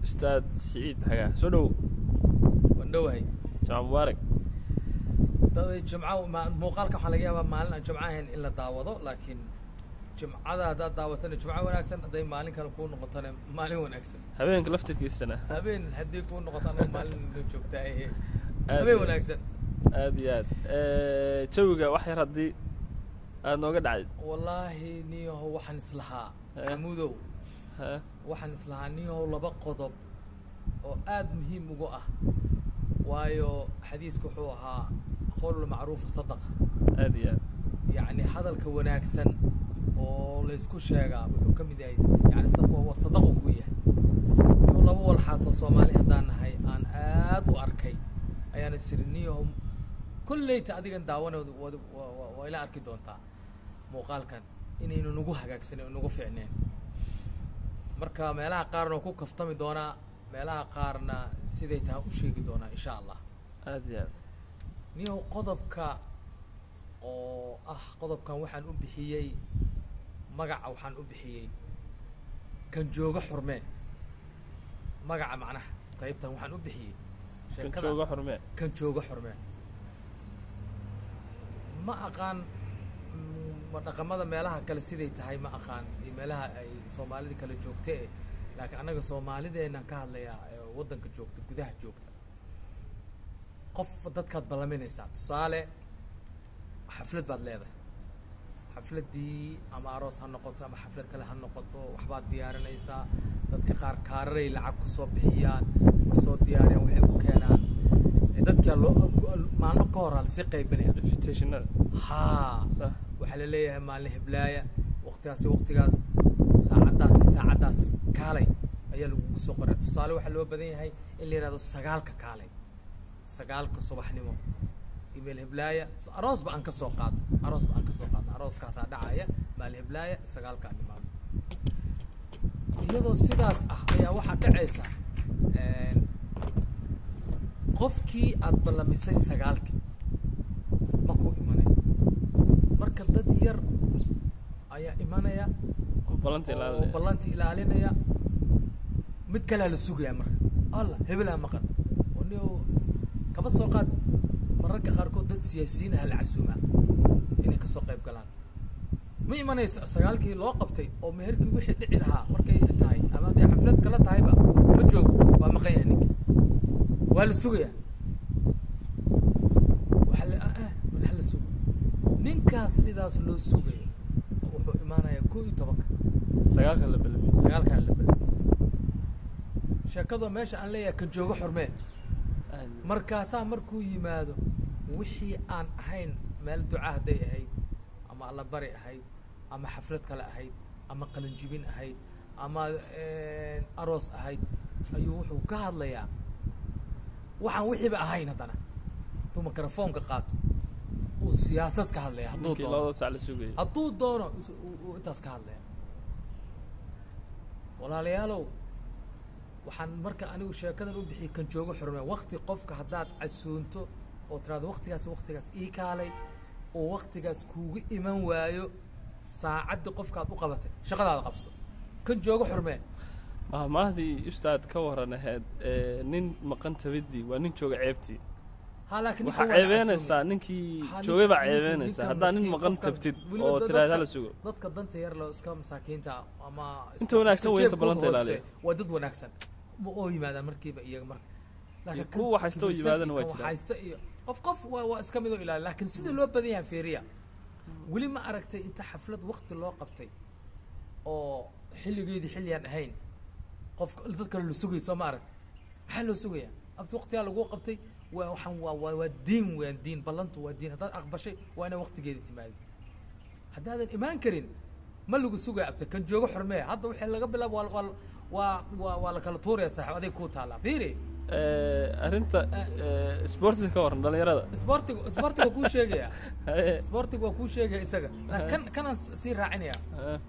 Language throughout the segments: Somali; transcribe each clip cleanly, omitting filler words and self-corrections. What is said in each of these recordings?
أستاذ سعيد حاجة سولو وندوهي جمعة مبارك. طيب جمعة موقعك حلقيها مالنا جمعة هن إلا دعوضه لكن جمعة هذا دعوتنا جمعة ونأكسن هذا مالين كانوا يكونوا نقطنا مالين ونأكسن. هبين كلفتك السنة. هبين حد يكون نقطنا مالين نشوف تايه. هبين ونأكسن. هذه توجع وحير هدي أنا قد عاد. والله نيو هو حنسلها عمودو. وحنسلها نيو هو لبق قضب. وآد مهم وجوه. وايو حديث كحوها قول المعروف صدق. هذه يعني هذا الكوناكسن وليسكو شيغا wuxuu kamid yahay yani sabab waa sadaqo ku yahay iyo laba walxaato Soomaali hadaan nahay aan aad u arkay ayaan sirniyahum kulleeyta adigan daawanoodu waa ila arki doontaa muuqaalkan inaynu nagu hagaagsanay nagu fiicneen marka meelaha qaarna ku kaftami doona meelaha qaarna siday taa u sheegi doona insha Allah aad niyo qodobka oo qodobkan waxaan u bixiyay magaca waxaan u bixiyay kan jooga xurmee magaca macnaha qaybtan waxaan u bixiyay kan jooga xurmee ma aqaan dhaqamada meelaha kale siday tahay ma aqaan meelaha ay Soomaalida kale joogtay laakiin anaga Soomaalideena ka hadlaya wadanka joogta gudaha joogta qof dadka balaminaysa tusaale xaflad baad leedahay xafladii ama aroos ha noqoto ama xaflad kale ha noqoto waxbaad diyaarinaysaa dadka qaar kaaray lacag ku soo bixiyaan soo diyaariyaan waxay u keenaan dadka maalmo ka hor hal si qaybinaya invitationada صح waxa la leeyahay maalin heblaaya waqtigaas saacadaas kaalay ayaa lagu soo qoray tusaale waxa loo badan yahay in la yiraahdo 9ka kaalay 9ka subaxnimo email heblaaya aroos baan ka soo qaad arooskaas dhacaya maalin heblaaya 9ka nimaado iyadoo sidaas ayaa waxa dhacaysa qofkii aad balamisay 9ka ma ku imanay marka dad yar ayaa imanaya ballanti ilaalinaya mid kale la sugaya marka Allah hebelaa maqan oo kaba soo qaad mararka qaarkood dad siyaasiyiin ah la casuuma inay ka soo qayb galaan ma imanayso 9kii loo qabtay oo meherkii wixii dhici lahaa markay tahay ama ay xaflad kala tahayba ma joogo waa maqan yahay ninka waa la sugaya waxa la sugo ninkaas sidaas loo sugay wuxuu imaanaya 11 la balmi sheekadu meesha aan leeyahay kan jooga xurmee markaasaa markuu yimaado wixii aan ahayn meel duca haday ahayd ama alla bari ahayd ama xaflad kale ahayd ama qalin jibin ahayd ama aroos ahayd ayuu wuxuu ka hadlayaa waxaan wixiiba ahayn hadana tuu mikrofoonka qaato uu siyaasad ka hadlaya hadduu doono intaas ka hadlaya walaalayaalow waxaan marka anigu sheekadan u bixiyay kan jooga xurmee waqti qofka hadaad casuunto oo tiraado waqtigaas ii kaalay oo waqtigaas kuugu iman waayo saacadii qofka aad u qabatay shaqadaada qabso kan jooga xurmee mahdii ustaad ka waranaheed nin maqan tabidii waa nin jooga ceebtii laakiin waxa ceebeynaysaa ninkii joogay baa ceebeynaysaa haddaan nin maqan tabtid oo tiraada la sugo dadka danta yar loo iska masaakiinta ama inta wanaagsan way inta balanta ilaaliya waa dad wanaagsan oo yimaadaan markiiba iyaga marka laakiin kuwa waxaysto yimaadana waa jiraan waxaysto iyo qof waa iska mid oo ilaaliya laakiin sida loo badan yahay feeriya wali ma aragtay inta xaflad waqti loo qabtay oo xilligeedii xilliyan ahayn qof dadka la sugayso ma arag maxaa loo sugayaa abti waqtiga lagu qabtay waxaan waa diin ballantu waa diin hadaad aqbashay waa inay waqtigeedii timaado haddaadan imaan karin ma lagu sugaya abta kan jooga xurmee hadda wixii laga bilaabo waa la kala tuuraya saaxiib adig ku taala fiiri arinta sportiga ka waran dhalinyarada sportiga ku sheegaya sportiga ku sheegaya isaga kana si raacinaya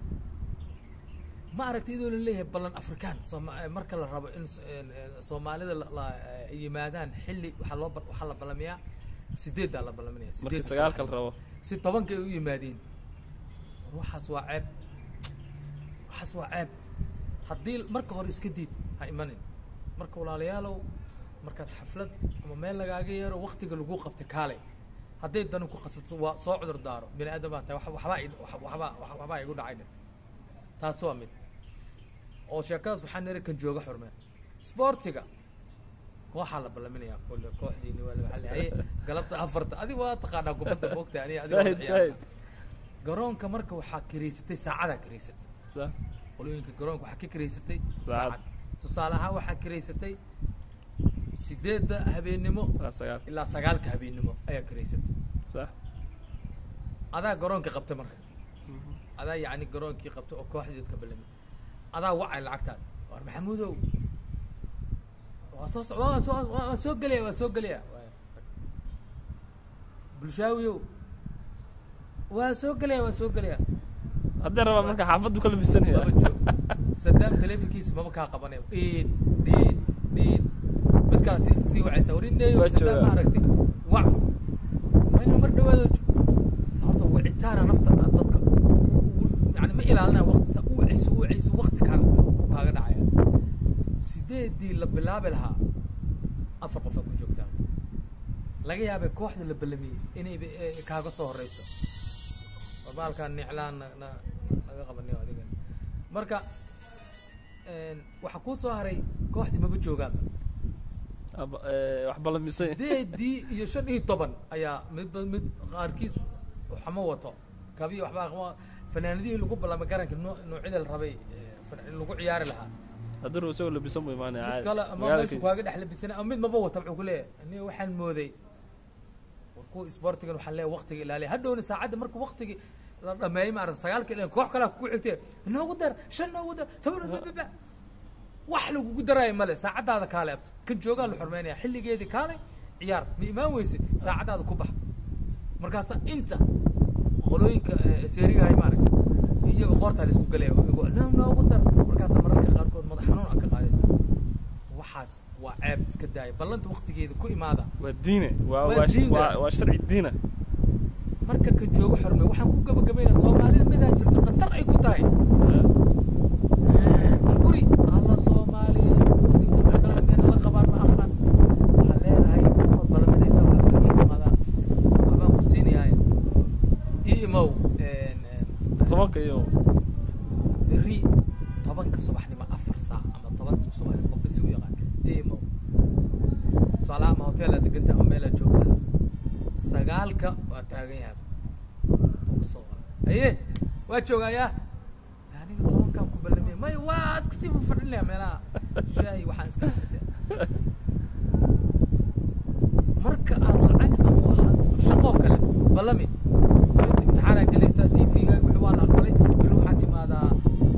ma aragtay idoo la leeyahay ballan afrikaan marka la rabo in Soomaalida la yimaadaan xilli waxa la balamiyaa 8 la balaminaya markii 9 la rabo si 10 ay u yimaadeen waxaas waa ceeb haddii marka hore iska diid ha imanin marka walaalayaalow markaad xaflad ama meel lagaaga yeero waqtiga lagu qabtay kaalay hadday danu ku qasabto waa soo cudur daaro bini aadam baa tahay waxbaa igu dhacay taas waa mid oo sheekadaas waxaa niri kan jooga xurmeen sportiga kooxaa la ballaminayaa kulle kooxdiini waa la haye galabta afarta adiga waa taqaanaa kubadda moogta adiga garoonka marka waxaa kiraysatay saacadaa kiraysatay صح qolooyinka garoonka waxaa ka kiraysatay saacad tusaale ahaan waxaa kiraysatay 8 habeenimo ilaa 9 habeenimo ayaa kiraysatay صح adaa garoonka qabtay marka adaa yacni garoonkii qabtay oo kooxdii dadka ballamay adaa wacay lacagtaada war maxamuudow waa soo gelaya bulshaawiyow waa soo gelaya haddii rabaa marka xaafaddu ka labisanaya sadaam telefonkiisa maba kaa qabanayo dhiid midkaas sii wacaysa warineeyo sadaam ma aragtay wac mayna mar dhawaado sababta wicitaana nafta dadka yani ma ilaalina waqti sa u wacayso waqti kaaga dhacaya 8 la bilaabi lahaa 4 qof ku joogtaa laga yaabay kooxda la ballamiyay inay kaaga soo horeyso baalkan niclaan laga qabanayo adiga marka waxa ku soo haray kooxdii maba joogaan wax ballamisay 8 iyo 15 ayaa mid qaarkiis waxma wato kabiyo waxba fanaanadihii lagu ballamay garanka noocyada la rabay lagu ciyaari lahaa hadduu soo labisan way maana caadi kala ama meeshu kaaga dhex labisan ama mid maba wata wuxuu ku leeyahay aniga waxaan mooday warku sportiga waxa leeyahay waqtiga ilaaliya hadhowna saacada markuu waqtiga la dhameeyay ma arag 9 kale koox kale ku xigtay inoogu dar 5 noogu dar 8 wax lagu daray male saacadaada kaale abto kan jooga la xurmeynaya xilligeedii kaale ciyaar ma imaan weyse saacadaada ku bax markaas inta qolooyinka seeriga ay maarag iyaga qorta la isku galay noogu dar markaas mararka qaarkood madax xanuun ka qaadaysa waxaas waa ceeb iska daay ballanta waqtigeeda ku imaada waa diine waa sharci diina marka ka joogo xurme waxaan ku gabagabeynaa Soomaalida midaa jirto qatar ay ku tahay guri alla Soomaaliya kala meel la qabaan ma aqaan waxa leedahay qof ballaminaysa waxa ku timaada waxbaan ku siinayaa imow tobanka iyo ri tobanka subaxnimo 4 saac ama 10 subaxnimo qof si u yaqaan imow salaam hotel deganta ama meel joogta 9 waa taagan yahay aye waa joogaya aniga tobankan ku ballamay may waa iska fadhin leh meelaha shay waxaan iska xisay marka aad lacag ama waxaad shaqo kale ballami imtixaan galaysa CV-ga wuxuu waa la aqbalay waxaa timaadaa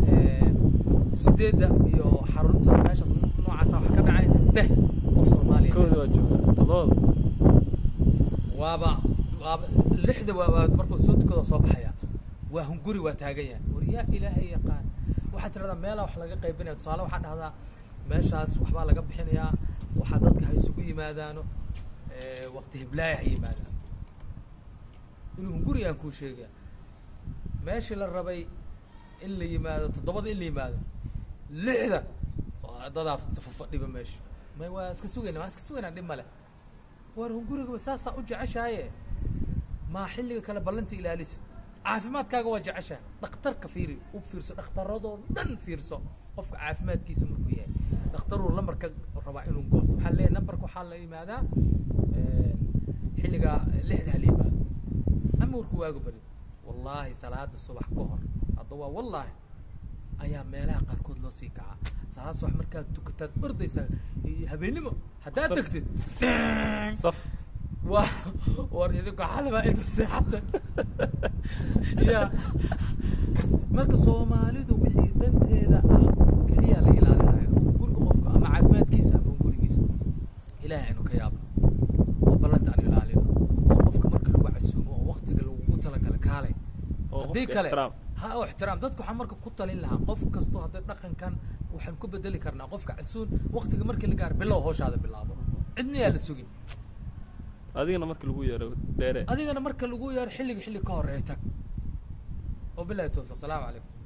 8 iyo xarunta meeshaas noocaas wax ka dhacay qof Soomaaliya kooda waa jooga 7 waaba 6 waa markuu soo tukado soo baxaya waa hunguri waa taagan yahay wariya ilaahay yaqaan waxa tirada meel wax laga qaybinayo tusaale waxa dhahdaa meeshaas waxba laga bixinayaa waxa dadka ay isugu yimaadaano waqti hiblaay ay yimaadaan inuu hunguri aan ku sheegay meeshii la rabay in la yimaado 7 in la yimaado 6 dadaaf fadhiba meesha ma waa iska sugayna dhib male war hunguriga saasa u jeceshahay ma xilliga kala ballanti ilaalis caafimaadkaaga waa jeceshahay dhakhtarka fiiri u fiirso dhakhtaradoo dhan fiirso qofka caafimaadkiisa markuu yahay dhakhtaruu lambarka rabaa inuu goosto waxaa leeyahay nambarka waxaa la yimaadaa xilliga 6 hal yimaado ama warku waagu bari wallaahi salaada subax ka hor hadda waa wallaahi ayaa meelaha qaarkood loo sii kacaa salaad subax markaad tukataad ordaysaa habeenimo haddaad tagtid saf war idinku xalaba inta seexata ya marka Soomaalidu wixii danteeda ah kaliya la ilaalinayo guriga qofka ama caafimaadkiisa ama gurigiisa ilaahay inuu ka yaabo oo ballanta aan ilaalino oo qofka marka lagu casuumo oo waqtiga lagu talagalay kaalay hadii kale ha oo ixtiraam dadku waxa marka ku talin lahaa qof kasto hadda dhaqankan waxaan ku bedeli karnaa qofka casuun waqtiga markii la gaar bilow hawshaada bilaabo cidna yaa la sugin adigana marka lagu yeero dheere adigana marka lagu yeero xilli ka horeeyay tag oo billahi tawfiiq salaamu calaykum